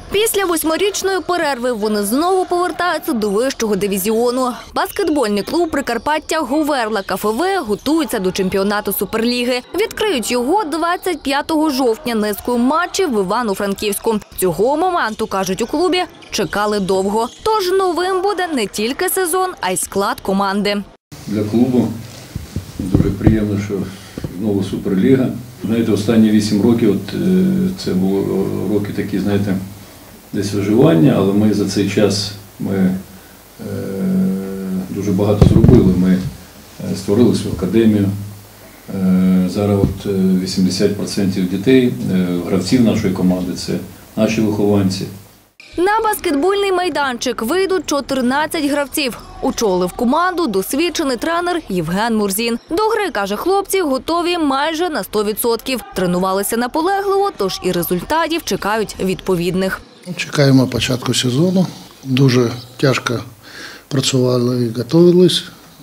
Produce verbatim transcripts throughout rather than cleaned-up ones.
Після восьмирічної перерви вони знову повертаються до вищого дивізіону. Баскетбольний клуб Прикарпаття «Говерла КФВ» готується до чемпіонату Суперліги. Відкриють його двадцять п'ятого жовтня низкою матчів в Івано-Франківську. Цього моменту, кажуть у клубі, чекали довго. Тож новим буде не тільки сезон, а й склад команди. Для клубу дуже приємно, що знову Суперліга. Знаєте, останні вісім років, от, це були роки такі, знаєте, десь виживання, але ми за цей час ми, е, дуже багато зробили. Ми створили свою академію. Е, зараз от вісімдесят відсотків дітей, е, гравців нашої команди – це наші вихованці. На баскетбольний майданчик вийдуть чотирнадцять гравців. Очолив команду досвідчений тренер Євген Мурзін. До гри, каже, хлопці готові майже на сто відсотків. Тренувалися наполегливо, тож і результатів чекають відповідних. Чекаємо початку сезону. Дуже тяжко працювали і готувалися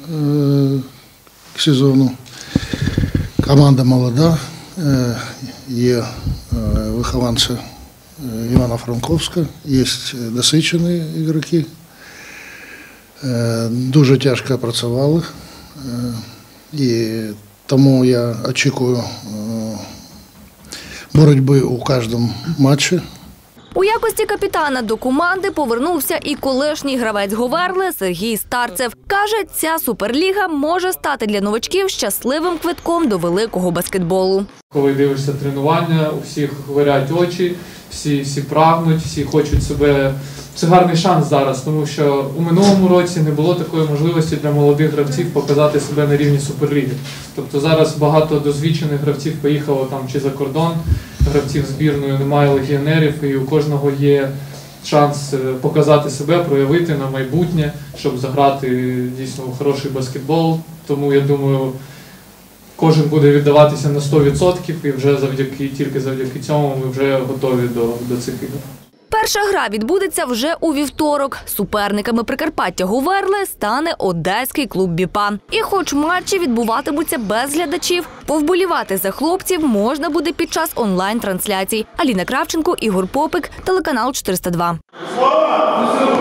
к сезону. Команда молода, є вихованці Івано-Франківська, є досвідчені ігроки. Дуже тяжко працювали, і тому я очікую боротьби у кожному матчі. У якості капітана до команди повернувся і колишній гравець «Говерли» Сергій Старцев. Каже, ця Суперліга може стати для новачків щасливим квитком до великого баскетболу. Коли дивишся тренування, у всіх горять очі, всі, всі прагнуть, всі хочуть себе. Це гарний шанс зараз, тому що у минулому році не було такої можливості для молодих гравців показати себе на рівні Суперліги. Тобто зараз багато досвідчених гравців поїхало там чи за кордон, гравців збірної, немає легіонерів, і у кожного є шанс показати себе, проявити на майбутнє, щоб заграти дійсно хороший баскетбол. Тому я думаю, кожен буде віддаватися на сто відсотків, і вже завдяки, тільки завдяки цьому ми вже готові до, до цих ігор. Перша гра відбудеться вже у вівторок. Суперниками Прикарпаття «Говерли» стане одеський клуб «Біпан». І хоч матчі відбуватимуться без глядачів, повболівати за хлопців можна буде під час онлайн-трансляцій. Аліна Кравченко, Ігор Попик, телеканал чотириста два.